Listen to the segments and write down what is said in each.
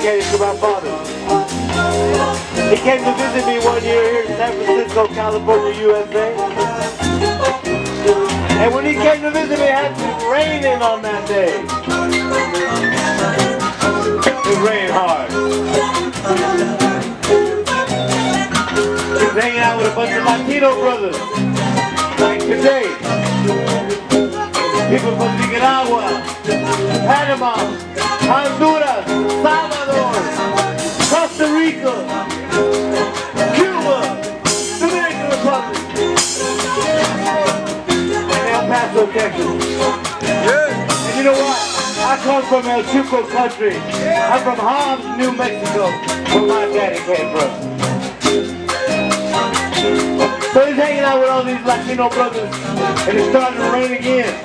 dedicated to my father. He came to visit me one year here in San Francisco, California, USA. And when he came to visit me, it had been raining on that day. It rained hard. He was hanging out with a bunch of Latino brothers, like today. People from Nicaragua, Panama, Honduras, Salvador, Costa Rica, Cuba, Dominican Republic, and El Paso, Texas. And you know what? I come from El Cinco country. I'm from Hobbs, New Mexico, where my daddy came from. So he's hanging out with all these Latino brothers, and it's starting to rain again.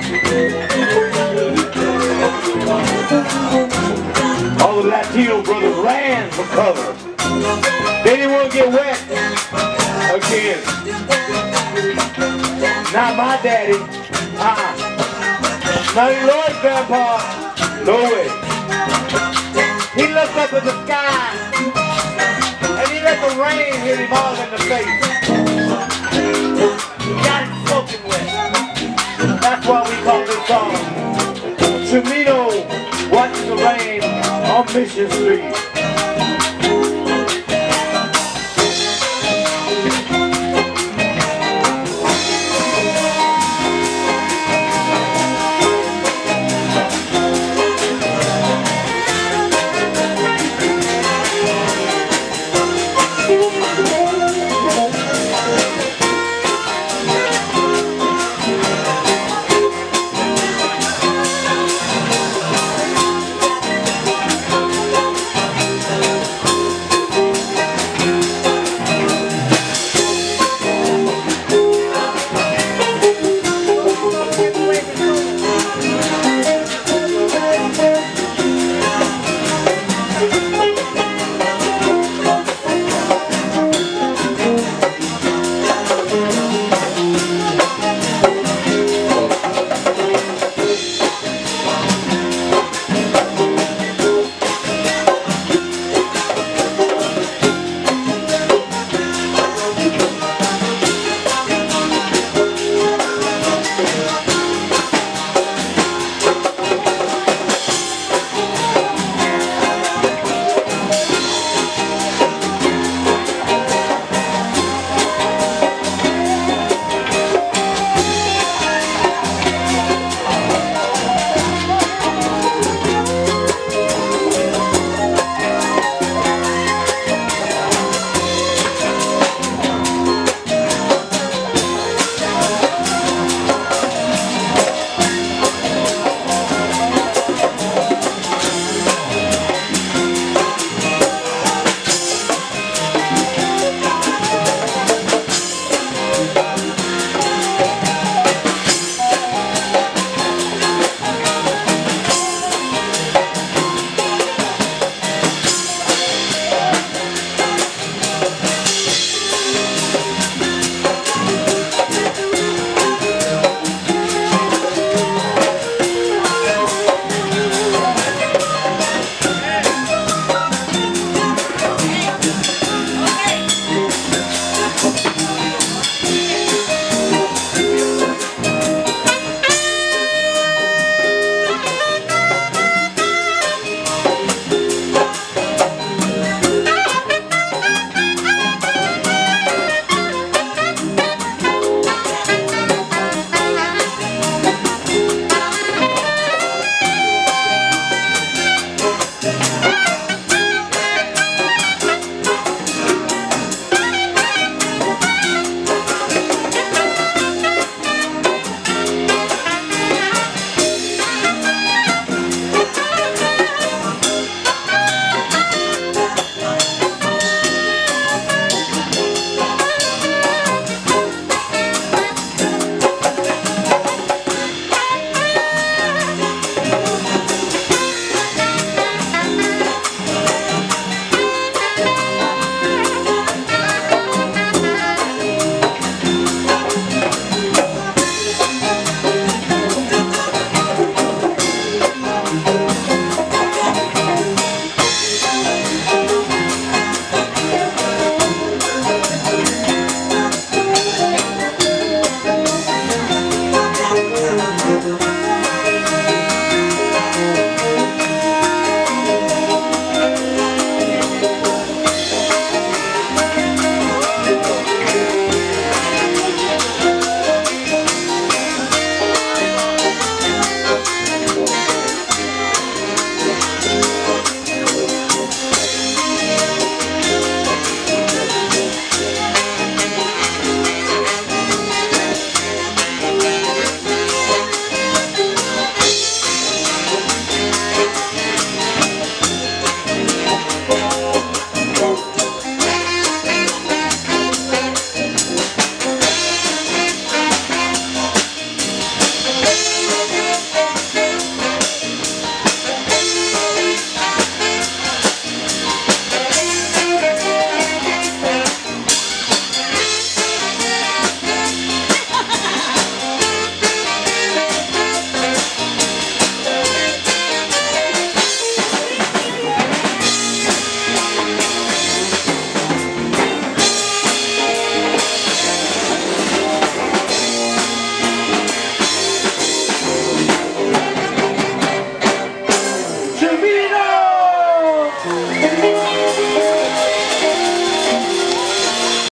All the Latino brothers ran for cover. They didn't want to get wet again. Not my daddy. Not your Lord, Grandpa. No way. He looked up at the sky and he let the rain hit him all in the face. He got it soaking wet. That's why we call this song Chimino Watching the Rain on Mission Street.